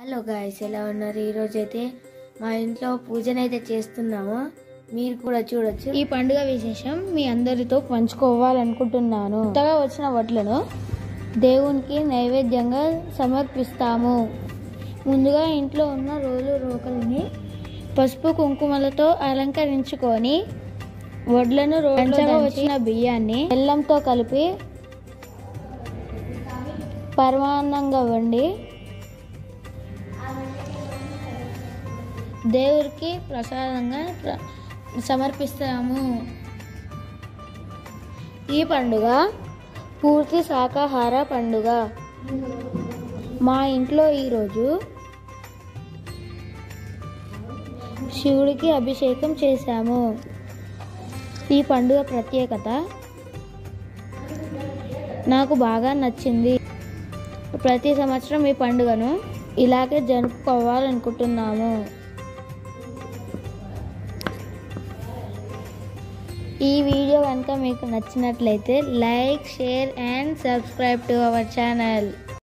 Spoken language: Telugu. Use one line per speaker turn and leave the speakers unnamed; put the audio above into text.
హలో గాయ్స్, ఎలా ఉన్నారు? ఈరోజు అయితే మా ఇంట్లో పూజనైతే చేస్తున్నాము. మీరు కూడా చూడొచ్చు. ఈ పండుగ విశేషం మీ అందరితో పంచుకోవాలనుకుంటున్నాను. కొత్తగా వచ్చిన వడ్లను దేవునికి నైవేద్యంగా సమర్పిస్తాము. ముందుగా ఇంట్లో ఉన్న రోకలిని పసుపు కుంకుమలతో అలంకరించుకొని వడ్లను రోడ్లలో వచ్చిన బియ్యాన్ని బెల్లంతో కలిపి పరమాన్నంగా వండి దేవుడికి ప్రసాదంగా సమర్పిస్తాము. ఈ పండుగ పూర్తి శాకాహార పండుగ. మా ఇంట్లో ఈరోజు శివుడికి అభిషేకం చేశాము. ఈ పండుగ ప్రత్యేకత నాకు బాగా నచ్చింది. ప్రతి సంవత్సరం ఈ పండుగను ఇలాగే జరుపుకోవాలనుకుంటున్నాము. ఈ వీడియో కనుక మీకు నచ్చినట్లయితే like, share and subscribe to our channel.